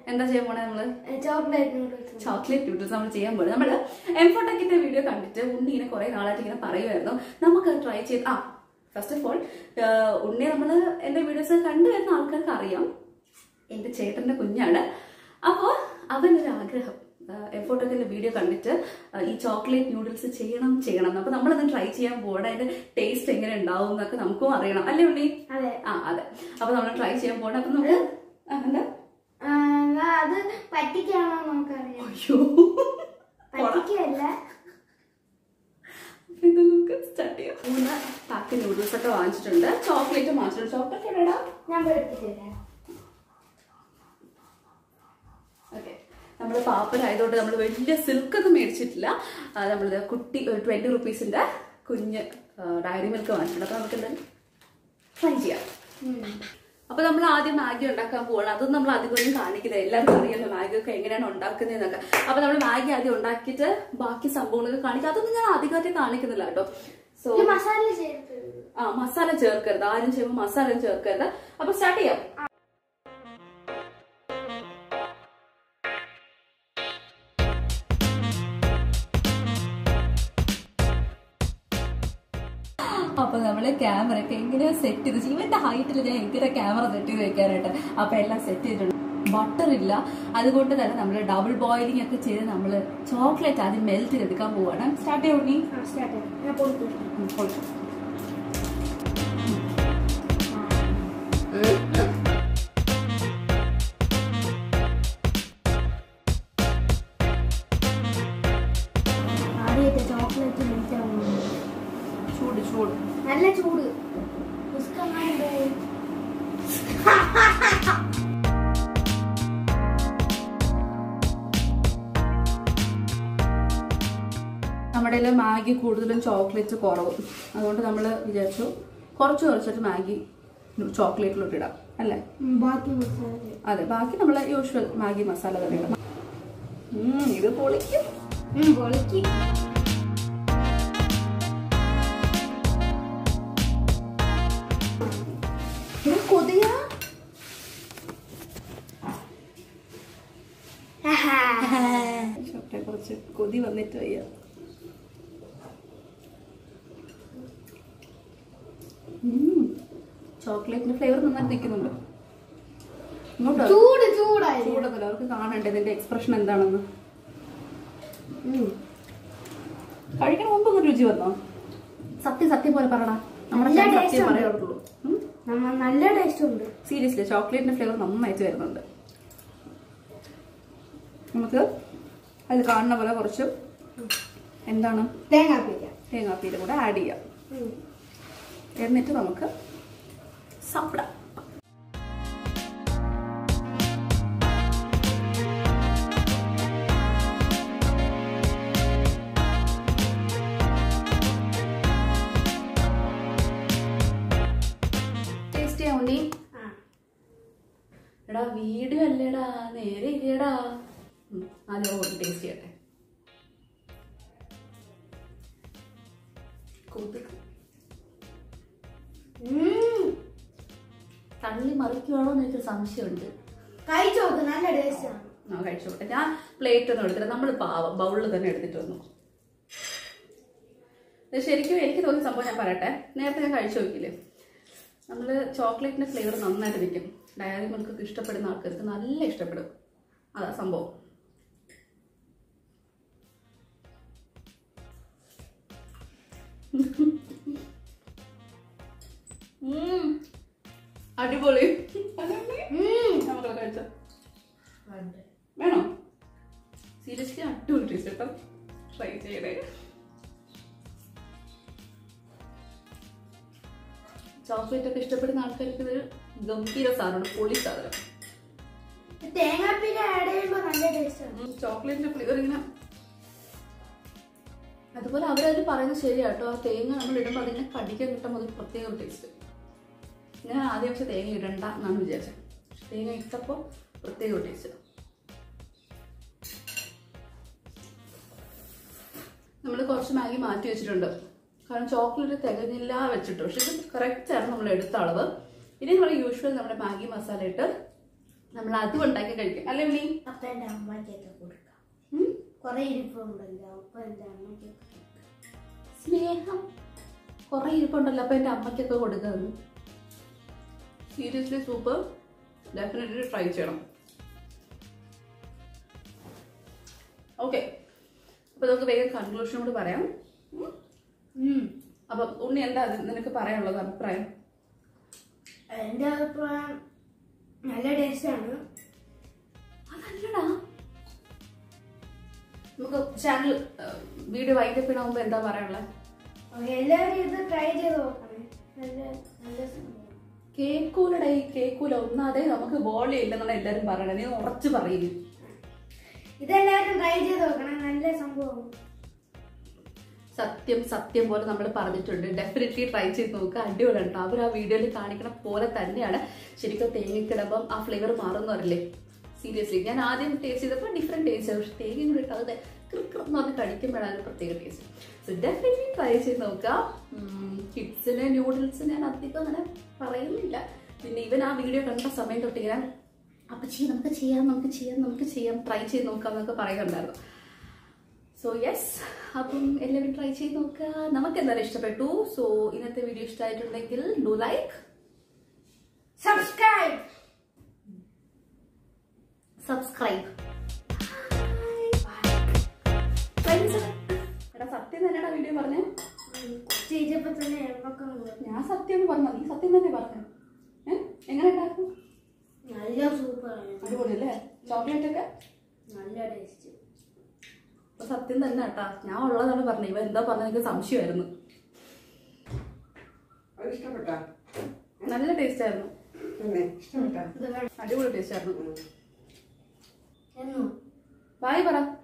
എന്താ ചെയ്യാൻ പോണേ നമ്മള്? ചോക്ലേറ്റ് നൂഡിൽസ് നമ്മൾ ചെയ്യാൻ പോണത്. നമ്മള് m4techന്റെ വീഡിയോ കണ്ടിട്ട് ഉണ്ണി ഇങ്ങനെ കുറെ നാളായിട്ട് ഇങ്ങനെ പറയുമായിരുന്നു നമുക്ക് ട്രൈ ചെയ്ത്. ഫസ്റ്റ് ഓഫ് ഓൾ ഉണ്ണി നമ്മള് എന്റെ വീഡിയോസ് കണ്ടുവരുന്ന ആൾക്കാർക്ക് അറിയാം, എന്റെ ചേട്ടന്റെ കുഞ്ഞാണ്. അപ്പോ അവനൊരു ആഗ്രഹം m4techന്റെ വീഡിയോ കണ്ടിട്ട് ഈ ചോക്ലേറ്റ് നൂഡിൽസ് ചെയ്യണം. അപ്പൊ നമ്മളത് ട്രൈ ചെയ്യാൻ പോകണം. അതിന്റെ ടേസ്റ്റ് എങ്ങനെ ഉണ്ടാവും എന്നൊക്കെ നമുക്കും അറിയണം, അല്ലേ ഉണ്ണി? അതെ. അപ്പൊ നമ്മൾ ട്രൈ ചെയ്യാൻ പോകണം. അപ്പൊ നമുക്ക് എന്താ അത് പറ്റിക്കാണോ നമുക്കറിയാം. അയ്യോ പറ്റിക്കല്ല, ഇത് നമുക്ക് സ്റ്റാർട്ട് ചെയ്യാം. 3 പാക്ക് നൂഡിൽസ് ഒക്കെ വാങ്ങിച്ചിട്ടുണ്ട്. ചോക്ലേറ്റ് വാങ്ങിച്ചിട്ടുണ്ട്. ചോക്ലേറ്റ് എവിടെയാ? ഞാൻ പഠിപ്പിച്ചുതരാം. ഓക്കെ, നമ്മള് പാപ്പനായതുകൊണ്ട് നമ്മൾ വലിയ സിൽക്ക് ഒന്നും മേടിച്ചിട്ടില്ല. നമ്മള് കുട്ടി 20 റുപ്പീസിന്റെ കുഞ്ഞ് ഡയറി മിൽക്ക് വാങ്ങിച്ചിട്ടുണ്ട്. അപ്പൊ നമുക്ക് എന്തായാലും ട്രൈ ചെയ്യാം. അപ്പൊ നമ്മൾ ആദ്യം മാഗി ഉണ്ടാക്കാൻ പോവാണ്. അതൊന്നും നമ്മൾ അധികമൊന്നും കാണിക്കുന്നത്, എല്ലാവർക്കും അറിയാലോ മാഗി ഒക്കെ എങ്ങനെയാണ് ഉണ്ടാക്കുന്നതെന്നൊക്കെ. അപ്പൊ നമ്മൾ മാഗി ആദ്യം ഉണ്ടാക്കിയിട്ട് ബാക്കി സംഭവങ്ങളൊക്കെ കാണിക്കാം. അതൊന്നും ഞാൻ അധികമായിട്ട് കാണിക്കുന്നില്ല കേട്ടോ. സോ മസാല ചേർക്കരുത്, ആരും ചെയ്യുമ്പോൾ മസാല ചേർക്കരുത്. അപ്പൊ സ്റ്റാർട്ട് ചെയ്യാം. അപ്പൊ നമ്മള് ക്യാമറ ഒക്കെ എങ്ങനെയാ സെറ്റ് ചെയ്ത്, ഇവന്റെ ഹൈറ്റിൽ ഞാൻ എങ്ങനെ ക്യാമറ സെറ്റ് ചെയ്ത് വെക്കാനായിട്ട്. അപ്പൊ എല്ലാം സെറ്റ് ചെയ്തിട്ടുണ്ട്. ബട്ടർ ഇല്ല, അതുകൊണ്ട് തന്നെ നമ്മള് ഡബിൾ ബോയിലിംഗ് ഒക്കെ ചെയ്ത് നമ്മള് ചോക്ലേറ്റ് ആദ്യം മെൽറ്റ് ചെയ്തെടുക്കാൻ പോവാണ്. സ്റ്റാർട്ട് ചെയ്യാം ഉണ്ണി. ചോക്ലേറ്റ് മെൽറ്റ് ആവുന്നു. ചൂട് ചൂട് നല്ല ചൂട്. നമ്മുടെ മാഗി കൂടുതലും ചോക്ലേറ്റ് കുറവും, അതുകൊണ്ട് നമ്മൾ വിചാരിച്ചു കുറച്ചിട്ട് മാഗി ചോക്ലേറ്റിലോട്ട് ഇടാം, അല്ലേ? അതെ, ബാക്കി നമ്മളെ യൂഷ്വൽ മാഗി മസാല തന്നെ ഇടാം. ഇത് പൊളിക്കും. കൊതിയാ കുറച്ച് കൊതി വന്നിട്ട് വയ്യ. ചോക്ലേറ്റിന്റെ ഫ്ലേവർ നന്നായിട്ട് നിൽക്കുന്നുണ്ട്. ചൂടൊന്നുമില്ല, അവർക്ക് കാണണ്ടേ ഇതിന്റെ എക്സ്പ്രഷൻ എന്താണെന്ന്. കഴിക്കണ മുമ്പ് ഒന്ന് രുചി വന്നോ? സത്യം പോലെ പറയണ. നമ്മുടെ സത്യം പറയാറുള്ളൂ. നല്ല ടേസ്റ്റ് ഉണ്ട്. സീരിയസ്ലി ചോക്ലേറ്റിന്റെ ഫ്ലേവർ നന്നായിട്ട് വരുന്നുണ്ട്. നമുക്ക് അത് കാണുന്ന പോലെ കുറച്ച് എന്താണ് തേങ്ങാപ്പീര കൂടെ ആഡ് ചെയ്യാം. എന്നിട്ട് നമുക്ക് സാപ്പിടാം. ടേസ്റ്റ് ചെയ്യാൻ ഉണ്ണി. എടാ വീഡിയോ അല്ലേടാ, നേരെ ഇരിയടാ. ആദ്യം ടേസ്റ്റ് ചെയ്യട്ടെ. തള്ളി മറിക്കുവാണോ എന്ന് എനിക്ക് സംശയമുണ്ട്. നല്ല ടേസ്റ്റ്. കഴിച്ചോട്ടെ. ഞാൻ പ്ലേറ്റ് ഒന്നും എടുത്തില്ല, നമ്മൾ ബൗളിൽ തന്നെ എടുത്തിട്ട് വന്നു. ശരിക്കും എനിക്ക് തോന്നിയ സംഭവം ഞാൻ പറയട്ടെ. നേരത്തെ ഞാൻ കഴിച്ചു നോക്കില്ലേ, നമ്മള് ചോക്ലേറ്റിന്റെ ഫ്ലേവർ നന്നായിട്ട് നിൽക്കും. ഡയറി മിൽക്കൊക്കെ ഇഷ്ടപ്പെടുന്ന ആൾക്കാർക്ക് നല്ല ഇഷ്ടപ്പെടും. അതാ സംഭവം. അടിപൊളി. നമുക്ക് കഴിച്ചോ? വേണോ? സീരിയസ്ലി അടിപൊളി ടേസ്റ്റ് കേട്ടോ. ട്രൈ ചെയ്യണേ. ചോക്ലേറ്റ് ഒക്കെ ഇഷ്ടപ്പെടുന്ന ആൾക്കാർക്ക് ഇതൊരു ഗംഭീര സാധനമാണ്, പൊളി സാധനം. ചോക്ലേറ്റിന്റെ ഫ്ലേവർ ഇങ്ങനെ. അതുപോലെ അവരതിൽ പറയുന്നത് ശരിയാട്ടോ. ആ തേങ്ങ നമ്മൾ ഇടുമ്പോൾ അതിങ്ങനെ കടിക്കാൻ കിട്ടുമ്പോൾ അതൊരു പ്രത്യേക ഒരു ടേസ്റ്റ്. ഞാൻ ആദ്യം പക്ഷെ തേങ്ങ ഇടണ്ട എന്നാണ് വിചാരിച്ചത്. തേങ്ങ ഇട്ടപ്പോൾ പ്രത്യേക ഒരു ടേസ്റ്റ്. നമ്മൾ കുറച്ച് മാഗി മാറ്റി വെച്ചിട്ടുണ്ട്, കാരണം ചോക്ലേറ്റ് തികഞ്ഞില്ല വെച്ചിട്ട്. പക്ഷെ ഇത് കറക്റ്റ് ആണ് നമ്മൾ എടുത്ത അളവ്. ഇനി നമ്മൾ യൂഷ്വൽ നമ്മുടെ മാഗി മസാല ഇട്ട് നമ്മൾ അതും ഉണ്ടാക്കി കഴിക്കും അല്ലേ ഉണ്ണി? അപ്പൊ എന്റെ അമ്മയ്ക്കൊക്കെ കൊടുക്കാം. കൊറേ ഇരിപ്പുണ്ടല്ലോ, അപ്പൊ എന്റെ അമ്മയ്ക്കൊക്കെ സ്നേഹം കുറെ ഇരിപ്പുണ്ടല്ലോ, അപ്പൊ എന്റെ അമ്മയ്ക്കൊക്കെ കൊടുക്കുന്നത്. സീരിയസ്ലി സൂപ്പർ, ഡെഫിനറ്റ്ലി ട്രൈ ചെയ്യണം. ഓക്കെ, അപ്പൊ നമുക്ക് വേഗം കൺക്ലൂഷൻ കൂടി പറയാം. അപ്പൊ ഉണ്ണി എന്താ നിനക്ക് പറയാനുള്ളത് അഭിപ്രായം? എന്റെ അഭിപ്രായം നല്ല ടേസ്റ്റ് ആണ്. അതല്ലടാ, നമുക്ക് ചാനൽ വീഡിയോ വൈൻഡപ്പ് ചെയ്യണമുമ്പോ എന്താ പറയാനുള്ളത്? എല്ലാവരും ഇത് ട്രൈ ചെയ്ത് നോക്കണേ. നല്ല നല്ല സംഭവം. കേക്കൂലടേ, കേക്കൂല. ഒന്നാതെ നമുക്ക് ബോളി ഇല്ലെന്നാണ് എല്ലാരും പറയണത്. നീ ഉറച്ചു പറയുന്നു. ഇതെല്ലാവരും ട്രൈ ചെയ്ത് നോക്കണേ, നല്ല സംഭവം. സത്യം സത്യം പോലെ നമ്മൾ പറഞ്ഞിട്ടുണ്ട്. ഡെഫിനറ്റ്ലി ട്രൈ ചെയ്ത് നോക്കുക, അടിപൊളിയാണ് കേട്ടോ. അവർ ആ വീഡിയോയിൽ കാണിക്കണ പോലെ തന്നെയാണ്. ശരിക്കും തേങ്ങക്കിടുമ്പം ആ ഫ്ലേവർ മാറുന്ന പറയില്ലേ, സീരിയസ്ലി ഞാൻ ആദ്യം ടേസ്റ്റ് ചെയ്തപ്പോൾ ഡിഫറെന്റ് ടേസ്റ്റ്, പക്ഷെ തേങ്ങ കൂടി ഇട്ടാതെ ക്രിക്കെന്ന് പറഞ്ഞ് കഴിക്കുമ്പോഴാണ് പ്രത്യേക ടേസ്റ്റ്. സോ ഡെഫിനറ്റ്ലി ട്രൈ ചെയ്ത് നോക്കുക. കിഡ്സിന് ന്യൂഡിൽസ് ഞാൻ അധികം അങ്ങനെ പറയുന്നില്ല. പിന്നെ ഇവൻ ആ വീഡിയോ കണ്ട സമയം തൊട്ട് ഇങ്ങനെ അപ്പച്ചി നമുക്ക് ചെയ്യാം ട്രൈ ചെയ്ത് നോക്കാം എന്നൊക്കെ പറയുന്നുണ്ടായിരുന്നു. സോ യെസ്, അപ്പം എല്ലാവരും ട്രൈ ചെയ്ത് നോക്കുക. നമുക്ക് എന്തായാലും ഇഷ്ടപ്പെട്ടു. സോ ഇന്നത്തെ വീഡിയോ ഇഷ്ടമായിട്ടുണ്ടെങ്കിൽ ഡു ലൈക്ക്, സബ്സ്ക്രൈബ്. എടാ സത്യം തന്നെയാടാ വീഡിയോ പറഞ്ഞേ. ചെയ്തപ്പോ തന്നെ ഞാൻ സത്യം എന്ന് പറഞ്ഞ, നീ സത്യം തന്നെ പറഞ്ഞു. എങ്ങനെ ഉണ്ടാക്കും? നല്ല സൂപ്പറാണ്. അടിപൊളിയല്ലേ? ചോക്ലേറ്റ് ഒക്കെ നല്ല ടേസ്റ്റ്. സത്യം തന്നെ കേട്ടാ, ഞാൻ ഉള്ളതാണ് പറഞ്ഞത്. ഇവ എന്താ പറഞ്ഞ എനിക്ക് സംശയമായിരുന്നു. നല്ല ടേസ്റ്റ് ആയിരുന്നു, അടിപൊളി ടേസ്റ്റ് ആയിരുന്നു. ബായ് പറ.